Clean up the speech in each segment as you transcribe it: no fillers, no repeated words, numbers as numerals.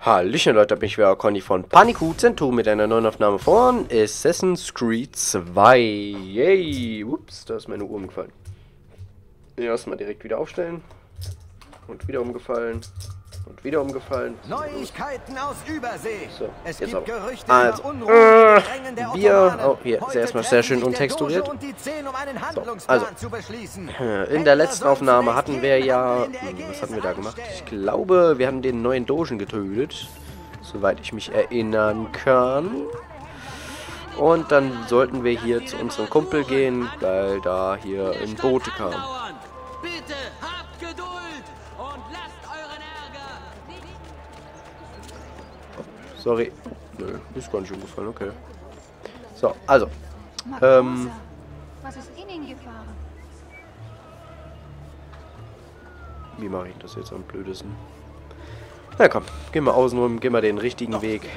Hallöchen Leute, da bin ich wieder Conny von Paniku Centur mit einer neuen Aufnahme von Assassin's Creed 2. Yay! Ups, da ist meine Uhr umgefallen. Erstmal direkt wieder aufstellen. Und wieder umgefallen. Und wieder umgefallen. Neuigkeiten aus Übersee. So, es jetzt gibt aber. Gerüchte Also, über Unruhen der wir. Oh, hier ist Heute erstmal sehr schön treffen sich der untexturiert. Doge und die 10, um einen So, Handlungsplan also, zu beschließen. in der letzten Aufnahme hatten wir ja. Was hatten wir da gemacht? Ich glaube, wir hatten den neuen Dogen getötet. Soweit ich mich erinnern kann. Und dann sollten wir hier zu unserem Kumpel gehen, weil da hier ein Bote kam. Bitte habt Geduld und lasst euren Ärger. Sorry. Nö, ist gar nicht umgefallen, okay. So, also. Was ist in ihn gefahren? Wie mache ich das jetzt am blödesten? Na komm, gehen wir außen rum, gehen wir den richtigen Weg.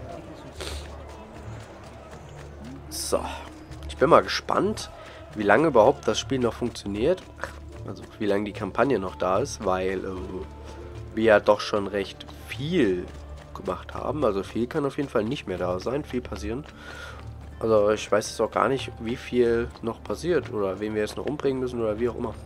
So. Ich bin mal gespannt, wie lange überhaupt das Spiel noch funktioniert. Also wie lange die Kampagne noch da ist, weil wir ja doch schon recht viel gemacht haben. Also viel kann auf jeden Fall nicht mehr da sein, viel passieren. Also ich weiß jetzt auch gar nicht, wie viel noch passiert oder wen wir jetzt noch umbringen müssen oder wie auch immer.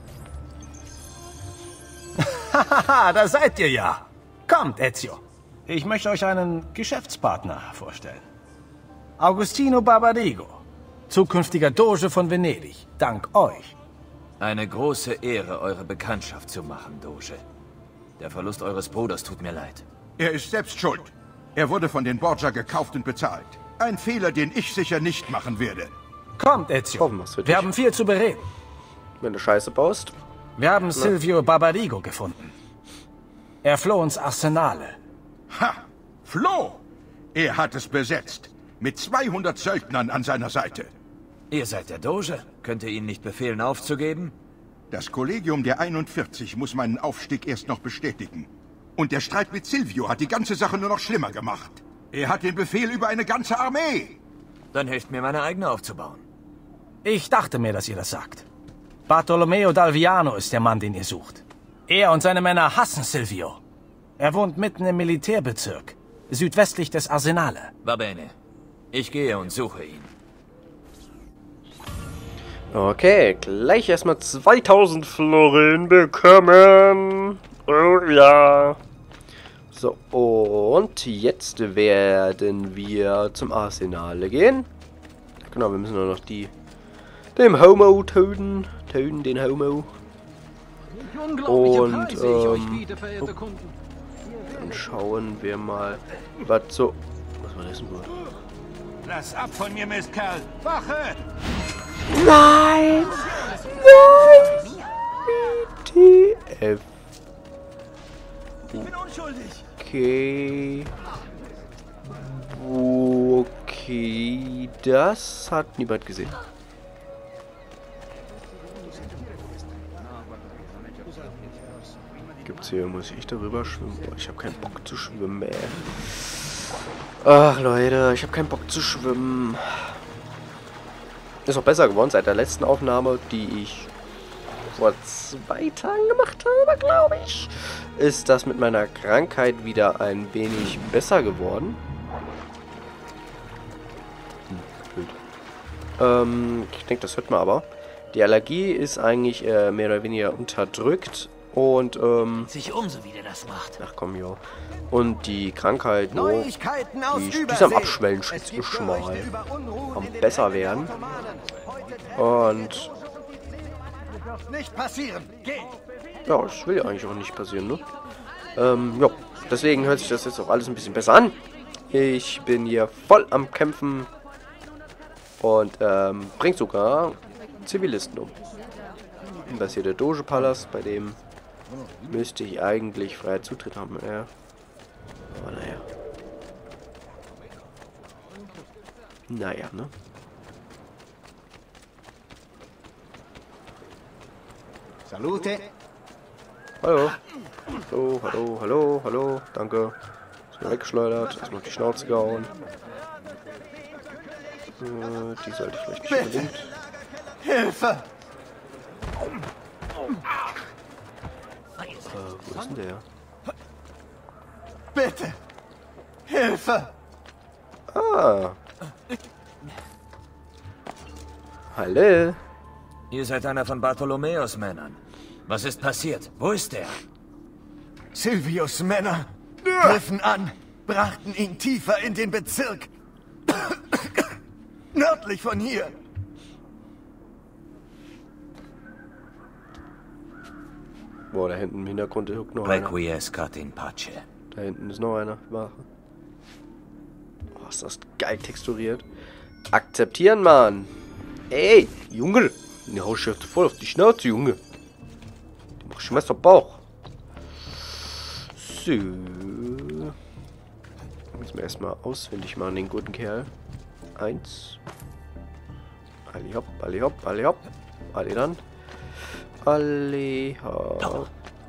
Haha, da seid ihr ja. Kommt, Ezio. Ich möchte euch einen Geschäftspartner vorstellen. Agostino Barbarigo, zukünftiger Doge von Venedig, dank euch. Eine große Ehre, eure Bekanntschaft zu machen, Doge. Der Verlust eures Bruders tut mir leid. Er ist selbst schuld. Er wurde von den Borgia gekauft und bezahlt. Ein Fehler, den ich sicher nicht machen werde. Kommt, Ezio. Hoffen wir's für dich. Wir haben viel zu bereden. Wenn du Scheiße baust. Wir haben Silvio Barbarigo gefunden. Er floh ins Arsenale. Ha! Floh! Er hat es besetzt. Mit 200 Söldnern an seiner Seite. Ihr seid der Doge. Könnt ihr ihn nicht befehlen, aufzugeben? Das Kollegium der 41 muss meinen Aufstieg erst noch bestätigen. Und der Streit mit Silvio hat die ganze Sache nur noch schlimmer gemacht. Er hat den Befehl über eine ganze Armee. Dann helft mir, meine eigene aufzubauen. Ich dachte mir, dass ihr das sagt. Bartolomeo d'Alviano ist der Mann, den ihr sucht. Er und seine Männer hassen Silvio. Er wohnt mitten im Militärbezirk, südwestlich des Arsenale. Va bene. Ich gehe und suche ihn. Okay, gleich erstmal 2000 Florin bekommen. Oh ja. So, und jetzt werden wir zum Arsenale gehen. Genau, wir müssen nur noch dem Homo töten. Töten den Homo. Und dann schauen wir mal, was so. Was war das denn wohl? Lass ab von mir, Mistkerl. Wache! Nein! Nein! WTF. Ich bin unschuldig. Okay. Okay. Das hat niemand gesehen. Gibt's hier, muss ich darüber schwimmen? Boah, ich habe keinen Bock zu schwimmen, ey. Ach, Leute, ich habe keinen Bock zu schwimmen. Ist auch besser geworden seit der letzten Aufnahme, die ich vor 2 Tagen gemacht habe, glaube ich. Ist das mit meiner Krankheit wieder ein wenig besser geworden. Blöd. Ich denke, das hört man aber. Die Allergie ist eigentlich mehr oder weniger unterdrückt. Und, Sich umso wie der das macht. ach komm, jo. Und die Krankheit, Neuigkeiten aus die Übersee. ist am Abschwellen, Es schätze gibt ich schon mal. Gerüchte über Unruhen Am in den besser Reichen der werden. Ottomanen. Heute Und, wird nicht passieren. Geht! ja, das will ja eigentlich auch nicht passieren, ne? Ja, deswegen hört sich das jetzt auch alles ein bisschen besser an. Ich bin hier voll am Kämpfen. Und, bringt sogar Zivilisten um. Und das hier der Doge-Palast, bei dem müsste ich eigentlich freien Zutritt haben, ja. Aber naja. Naja, ne? Salute! Hallo. Hallo, hallo, hallo, hallo. Danke. Ist mir weggeschleudert. Ist mir auf die Schnauze gehauen. Die sollte ich vielleicht nicht unbedingt. Hilfe! Wo ist denn der? Bitte! Hilfe! Ah. Hallo. Ihr seid einer von Bartholomäus Männern. Was ist passiert? Wo ist er? Silvius Männer griffen an, brachten ihn tiefer in den Bezirk. Nördlich von hier. Boah, da hinten im Hintergrund guckt noch einer. Requiescat in pace. Da hinten ist noch einer. Wache. Oh, ist das geil texturiert. Akzeptieren, Mann. Ey, Junge. Die haust du voll auf die Schnauze, Junge. Du machst schon Messer Bauch. So. Müssen wir erstmal auswendig machen, den guten Kerl. 1. Alle hopp, alle hopp, alle hopp. Alle dann. Alle hopp.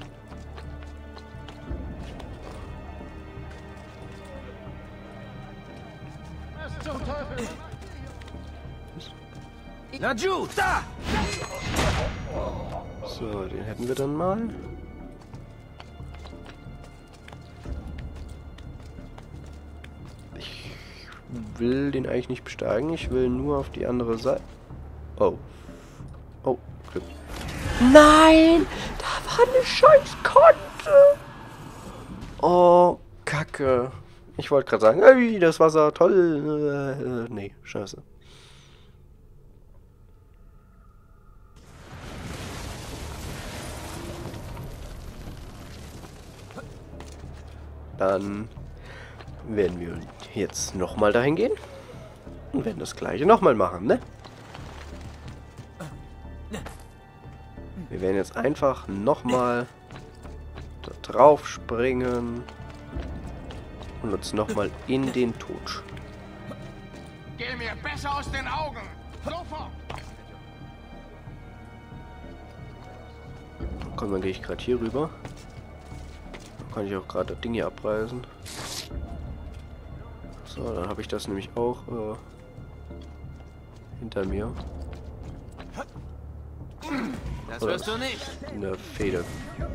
Laggiù, da! So, den hätten wir dann mal. Ich will den eigentlich nicht besteigen. Ich will nur auf die andere Seite. Oh. Oh, Glück. Nein! Da war eine scheiß Kante! Oh, Kacke. Ich wollte gerade sagen, ey, das Wasser, toll. Nee, scheiße. Dann werden wir jetzt nochmal dahin gehen und werden das gleiche nochmal machen, ne? Wir werden jetzt einfach nochmal da drauf springen und uns nochmal in den Tod. Geh mir besser aus den Augen! Sofort! Komm, dann gehe ich gerade hier rüber. Dann kann ich auch gerade das Ding hier abreißen. So, dann habe ich das nämlich auch hinter mir. Das wirst du nicht. Eine Feder.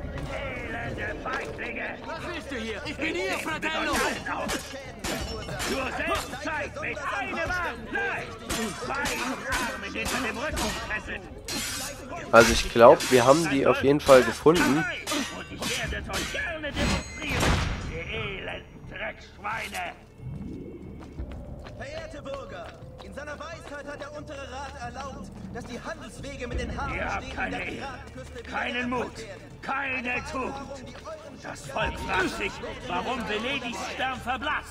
Was willst du hier? Ich bin hier, Fratello! Nur Selbstzeit mit einem Arm leicht und beiden Armen hinter dem Rücken fesselt. Also ich glaube, wir haben die auf jeden Fall gefunden. Und ich werde es euch gerne demonstrieren, ihr elenden Dreckschweine. Verehrte Bürger, in seiner Weisheit hat der untere Rat erlaubt, dass die Handelswege mit den Ihr habt Hafenstädten keine der Ehre, Piratenküste keinen Mut, keine Tugend. Und das Volk fragt sich, warum Venedigs Stern verblasst.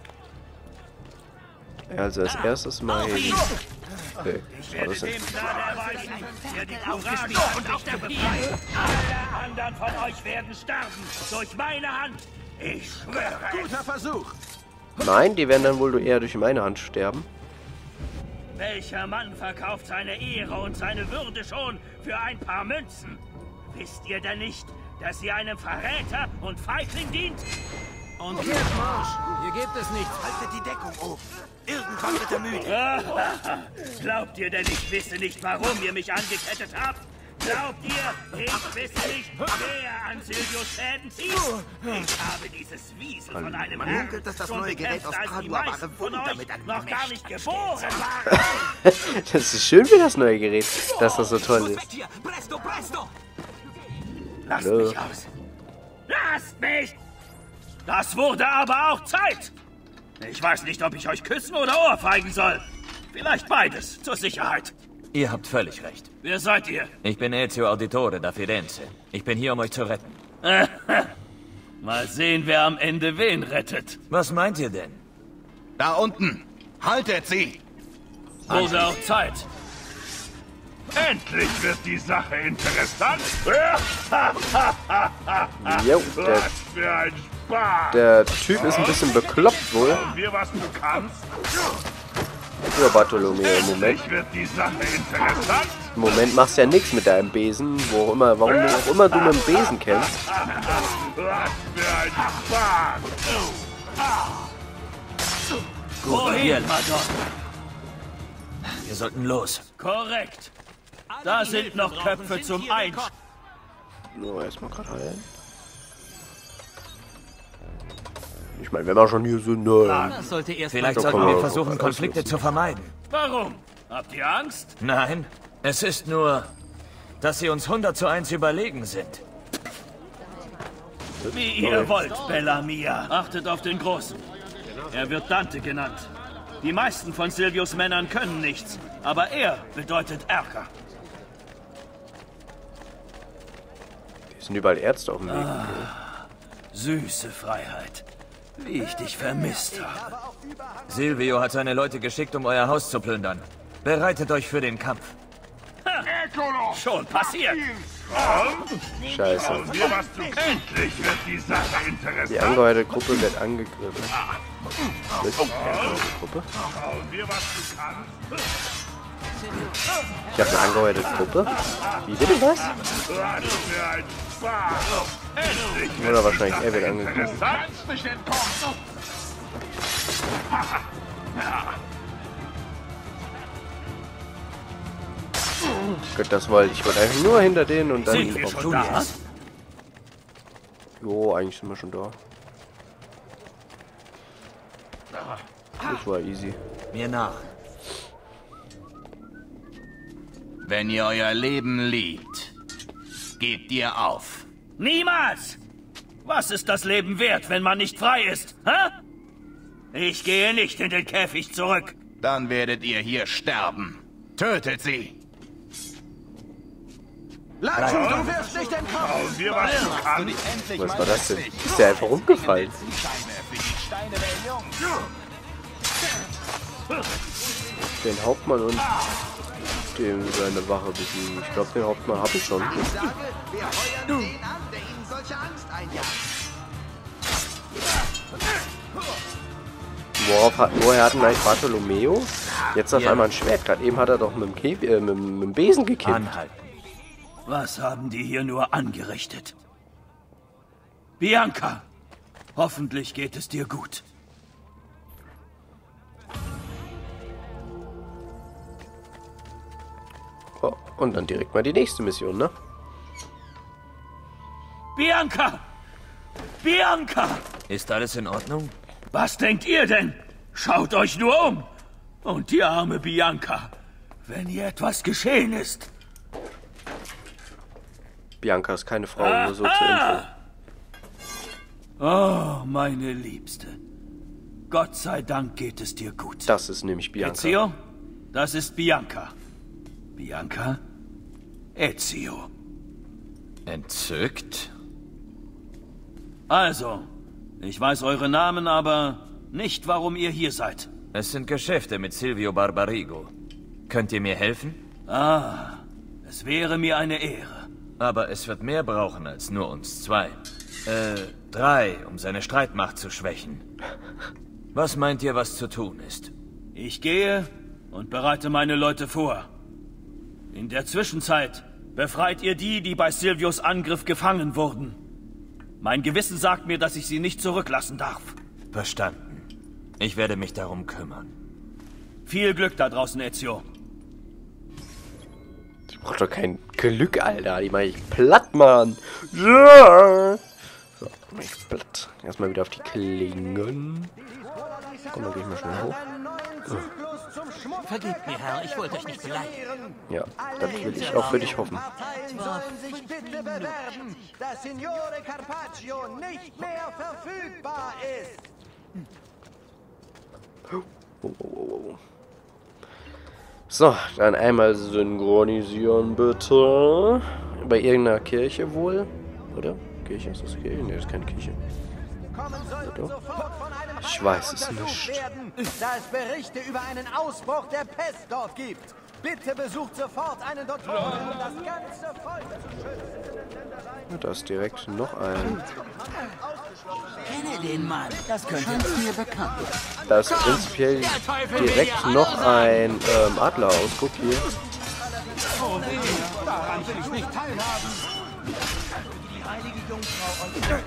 Also als erstes mal hier. Okay, Ich war werde das dem nicht. Gnade erweisen, der die Courage und sich befreit. Alle anderen von euch werden sterben, durch meine Hand. Ich schwöre es. Guter Versuch! Nein, die werden dann wohl eher durch meine Hand sterben. Welcher Mann verkauft seine Ehre und seine Würde schon für ein paar Münzen? Wisst ihr denn nicht, dass ihr einem Verräter und Feigling dient? Und jetzt Marsch! Hier gibt es nichts. Haltet die Deckung oben. Irgendwann wird er müde. Glaubt ihr denn, ich wisse nicht, warum ihr mich angekettet habt? Glaubt ihr, ich wisse nicht, wer an Silvios Schäden zieht? Ich habe dieses Wiesel von einem Man Herrn munkelt, dass das schon neue Gerät bekämpft, aus als die Padua meisten wahre von Wunder euch mit einem noch gar nicht Gemächt geboren waren. Das ist schön für das neue Gerät, dass das so toll ist. Hier, presto, presto! Lasst Hallo. mich aus! Lasst mich! Das wurde aber auch Zeit! Ich weiß nicht, ob ich euch küssen oder ohrfeigen soll. Vielleicht beides, zur Sicherheit. Ihr habt völlig recht. Wer seid ihr? Ich bin Ezio Auditore da Firenze. Ich bin hier, um euch zu retten. Mal sehen, wer am Ende wen rettet. Was meint ihr denn? Da unten! Haltet sie! Wurde auch Zeit. Endlich wird die Sache interessant. Jo, Was für ein Spaß. der Typ ist ein bisschen bekloppt wohl. Mir was du kannst. Ja, Bartholomew, im Moment. Endlich wird die Sache interessant. Im Moment machst du ja nichts mit deinem Besen, warum auch immer du mit dem Besen kämpfst. Was für ein Spaß. Wohin, Madonna? Wir sollten los. Korrekt. Da sind noch Köpfe zum Einschlafen. Nur erstmal gerade heilen. Ich meine, wenn wir schon hier sind, ne? Das sollte erst Vielleicht Da sollten kommen wir wir versuchen, auch Konflikte zu vermeiden. Warum? Habt ihr Angst? Nein, es ist nur, dass sie uns 100:1 überlegen sind. Wie ihr wollt, Bellamia. Achtet auf den Großen. Er wird Dante genannt. Die meisten von Silvios Männern können nichts, aber er bedeutet Ärger. Hier sind überall Ärzte auf dem Weg. Süße Freiheit. Wie ich dich vermisst habe. Silvio hat seine Leute geschickt, um euer Haus zu plündern. Bereitet euch für den Kampf. Schon passiert. Scheiße. Endlich wird die Sache interessant. Die angeheuerte Gruppe wird angegriffen. Gruppe? Ich habe eine angeheuerte Gruppe. Wie bitte was? Oder wahrscheinlich er wird angegriffen. Gott, das wollte ich. Einfach nur hinter denen und dann Sind wir schon da? Jo, eigentlich sind wir schon da. Das war easy. Mir nach. Wenn ihr euer Leben liebt, gebt ihr auf. Niemals! Was ist das Leben wert, wenn man nicht frei ist? Hä? Ich gehe nicht in den Käfig zurück. Dann werdet ihr hier sterben. Tötet sie! Latschu, du wirst nicht entkommen! Was war das denn? Ist der einfach umgefallen? Den Hauptmann und dem seine Wache besiegen. Ich glaube, den Hauptmann habe ich schon. Woher hat denn eigentlich Bartolomeo jetzt auf einmal ein Schwert? Gerade eben hat er doch mit dem Besen gekippt. Anhalten. Was haben die hier nur angerichtet? Bianca, hoffentlich geht es dir gut. Oh, und dann direkt mal die nächste Mission, ne? Bianca! Bianca! Ist alles in Ordnung? Was denkt ihr denn? Schaut euch nur um! Und die arme Bianca, wenn ihr etwas geschehen ist. Bianca ist keine Frau, nur so zur Info. Oh, meine Liebste. Gott sei Dank geht es dir gut. Das ist nämlich Bianca. Ezio, das ist Bianca. Bianca, Ezio. Entzückt? Also, ich weiß eure Namen, aber nicht, warum ihr hier seid. Es sind Geschäfte mit Silvio Barbarigo. Könnt ihr mir helfen? Ah, es wäre mir eine Ehre. Aber es wird mehr brauchen als nur uns zwei. 3, um seine Streitmacht zu schwächen. Was meint ihr, was zu tun ist? Ich gehe und bereite meine Leute vor. In der Zwischenzeit befreit ihr die, die bei Silvios Angriff gefangen wurden. Mein Gewissen sagt mir, dass ich sie nicht zurücklassen darf. Verstanden. Ich werde mich darum kümmern. Viel Glück da draußen, Ezio. Ich brauch doch kein Glück, Alter. Die mach ich platt, Mann. Ja. So, mach ich platt. Erstmal wieder auf die Klingen. Komm, dann geh ich mal schnell hoch. Vergebt mir, Herr, ich wollte euch nicht beleidigen. Ja, das will ich auch für dich hoffen. Sollen sich bitte bewerben, da Signore Carpaccio nicht mehr verfügbar ist. So, dann einmal synchronisieren, bitte. Bei irgendeiner Kirche wohl. Oder? Kirche? Ist das Kirche? Ne, das ist keine Kirche. Ich weiß es nicht. Da es Berichte über einen Ausbruch der Pest dort gibt. Bitte besucht sofort einen Doktor, um das ganze Volk zu schützen. Da ist direkt noch ein. Kenne den Mann. Das könnte mir bekannt. Da ist prinzipiell direkt noch ein Adlerausguck hier. Oh, daran will ich nicht teilhaben. Die heilige Jungfrau und...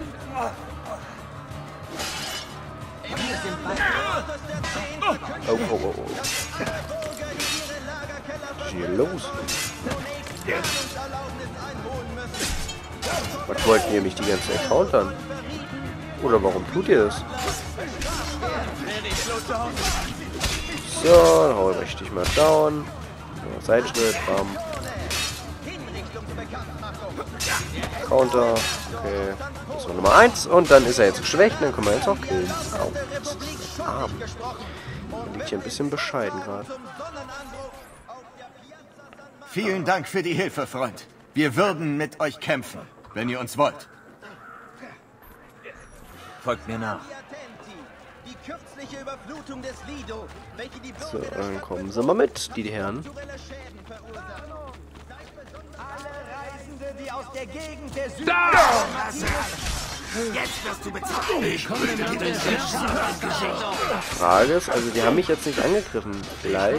Oh, oh, oh, oh. Was ist hier los? Was wollten ihr mich die ganze Zeit countern? Oder warum tut ihr das? So, dann hau ich dich mal down. So, Seitenschritt, bam. Counter. Okay. Das war Nummer 1. Und dann ist er jetzt geschwächt. Dann können wir jetzt auch killen. Au. Das ist arm. Liegt hier ein bisschen bescheiden gerade. Vielen Dank für die Hilfe, Freund. Wir würden mit euch kämpfen, wenn ihr uns wollt. Folgt mir nach. So, dann kommen sie mal mit, die Herren. Die aus der Gegend der Süd Jetzt wirst du bezahlt. Ich komme mit dir. Frage ist, also die haben mich jetzt nicht angegriffen. Vielleicht.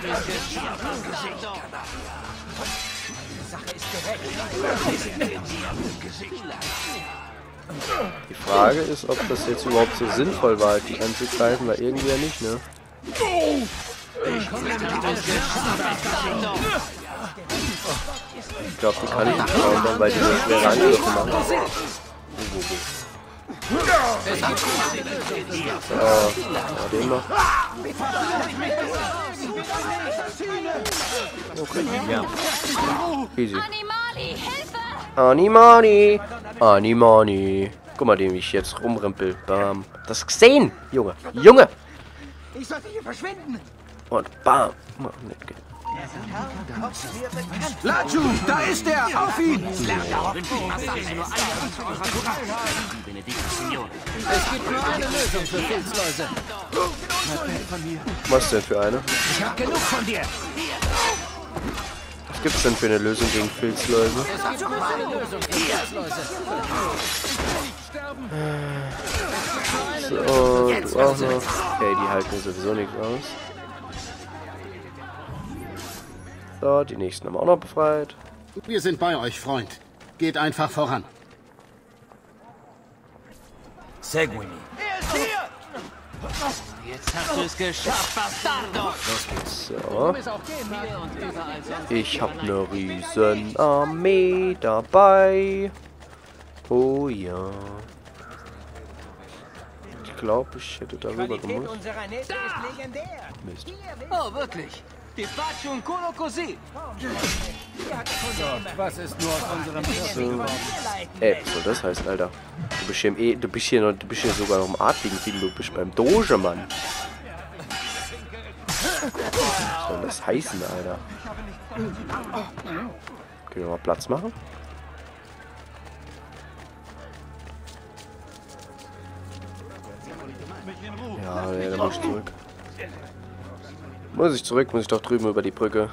Die Frage ist, ob das jetzt überhaupt so sinnvoll war, die anzugreifen, weil irgendwie ja nicht, ne? Ich glaube, die kann ich nicht countern, weil die so schwere Angriffe machen. Den noch. Okay, ja. Easy. Animani! Animani! Guck mal, den ich jetzt rumrempel. Bam. Das gesehen! Junge! Junge! Ich sollte hier verschwinden! Und bam! Nicht geht. Laju, da ist er! Auf ihn! Es gibt nur eine Lösung für Filzläuse. Was denn für eine? Ich hab genug von dir! Was gibt's denn für eine Lösung gegen Filzläuse? Es gibt nur eine Lösung für Filzläuse. So, du auch noch. Okay, die halten sowieso nichts aus. So, die nächsten haben wir auch noch befreit. Wir sind bei euch, Freund. Geht einfach voran. Seguimi. Jetzt hast du es geschafft, Bastardo! Los geht's. So. Ich hab ne riesen Armee dabei. Oh ja. Ich glaube, ich hätte darüber gemusst. Mist. Oh, wirklich? Die Faccio un culo così. Was ist nur aus unserem So. Was soll das heißt, Alter? Du bist hier sogar noch im adligen Ding, du bist beim Doge, Mann. Was soll das heißen, Alter? Können wir mal Platz machen? Ja, nee, dann muss ich zurück. Muss ich doch drüben über die Brücke.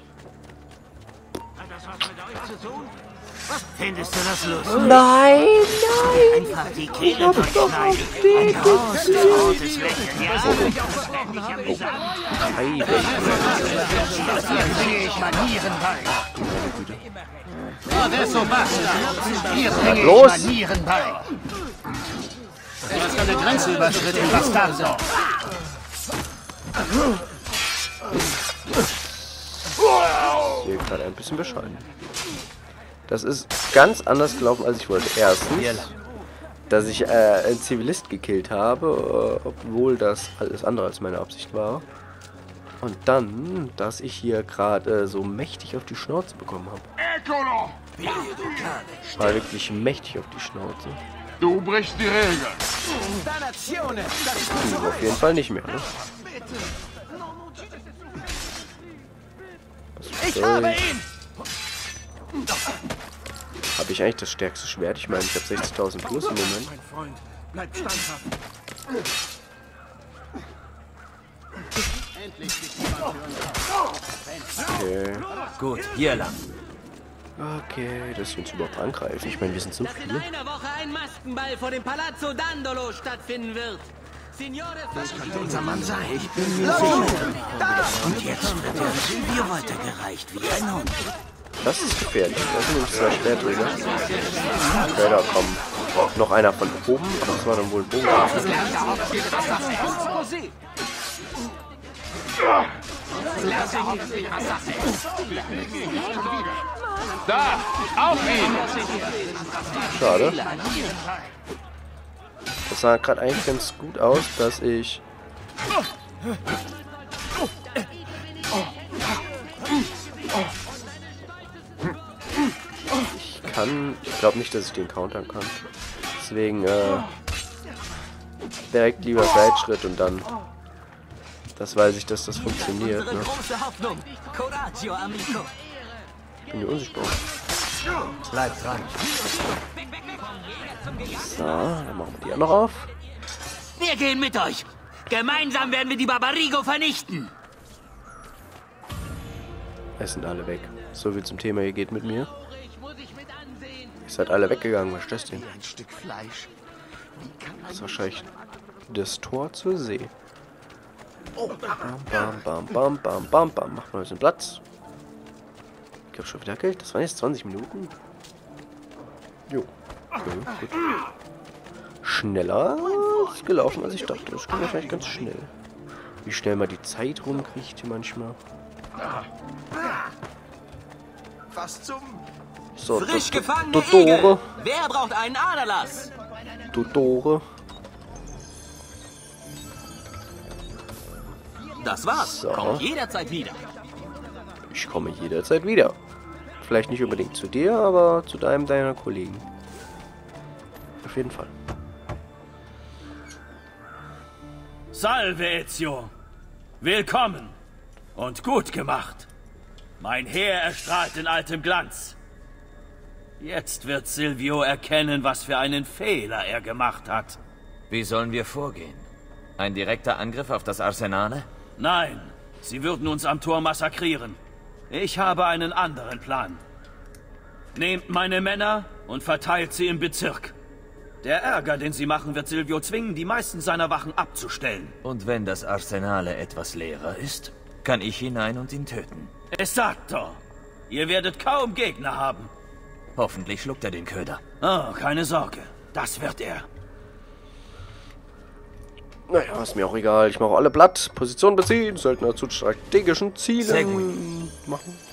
Findest du das lustig? Nein, Einfach die Kehle durchschneiden. Ein großes, rotes Lächeln, ja? Hier sehe ich Manieren bei. Adesso basta. Hier bringe ich Manieren bei. Du hast eine Grenze überschritten, Bastardo. Hier gerade ein bisschen bescheiden. Das ist ganz anders gelaufen, als ich wollte. Erstens, dass ich einen Zivilist gekillt habe, obwohl das alles andere als meine Absicht war. Und dann, dass ich hier gerade so mächtig auf die Schnauze bekommen habe. War wirklich mächtig auf die Schnauze. Du brichst die Regeln. Du auf jeden Fall nicht mehr, ne? Ich habe ihn! Habe ich eigentlich das stärkste Schwert? Ich meine, ich habe 60.000 plus im Moment. Mein Freund, bleib standhaft. Okay. Gut, hier lang. Okay, dass wir uns überhaupt angreifen. Ich meine, wir sind so Dass in viele. einer Woche ein Maskenball vor dem Palazzo Dandolo stattfinden wird. Signore, Das könnte unser Mann sein. Ich bin mir sicher. Und jetzt wird er Silvio weitergereicht wie ein Hund. Das ist gefährlich. Das sind nämlich zwei Schwerträger. Okay, da kommen noch einer von oben. Aber das war dann wohl ein Bogen. Da, auf ihn! Schade. Das sah gerade eigentlich ganz gut aus, dass ich Ich glaube nicht, dass ich den countern kann. Deswegen, direkt lieber Seitschritt und dann... Das weiß ich, dass das funktioniert, ne? Ich bin hier unsichtbar. Bleib dran. So, dann machen wir die auch noch auf. Wir gehen mit euch. Gemeinsam werden wir die Barbarigo vernichten. Es sind alle weg. So viel zum Thema, ihr geht mit mir. Ihr seid alle weggegangen, was ist das denn? Ein Stück Fleisch. Das ist wahrscheinlich das Tor zur See. Bam, bam, bam, bam, bam, bam. Macht mal ein bisschen Platz. Ich hab schon wieder Geld. Das waren jetzt 20 Minuten. Jo. Okay, gut. Schneller ist gelaufen, als ich dachte. Das ging wahrscheinlich ganz schnell. Wie schnell man die Zeit rumkriegt hier manchmal. Was zum... So, Frisch gefangene Dodore. Egel. Wer braucht einen Aderlass? Dodore. Das war's. So. Kommt jederzeit wieder. Ich komme jederzeit wieder. Vielleicht nicht unbedingt zu dir, aber zu deiner Kollegen. Auf jeden Fall. Salve, Ezio. Willkommen und gut gemacht. Mein Heer erstrahlt in altem Glanz. Jetzt wird Silvio erkennen, was für einen Fehler er gemacht hat. Wie sollen wir vorgehen? Ein direkter Angriff auf das Arsenale? Nein, sie würden uns am Tor massakrieren. Ich habe einen anderen Plan. Nehmt meine Männer und verteilt sie im Bezirk. Der Ärger, den sie machen, wird Silvio zwingen, die meisten seiner Wachen abzustellen. Und wenn das Arsenale etwas leerer ist, kann ich hinein und ihn töten. Esatto. Ihr werdet kaum Gegner haben. Hoffentlich schluckt er den Köder. Oh, keine Sorge. Das wird er. Naja, ist mir auch egal. Ich mache alle platt. Position beziehen. Söldner zu strategischen Zielen Sehr gut. machen.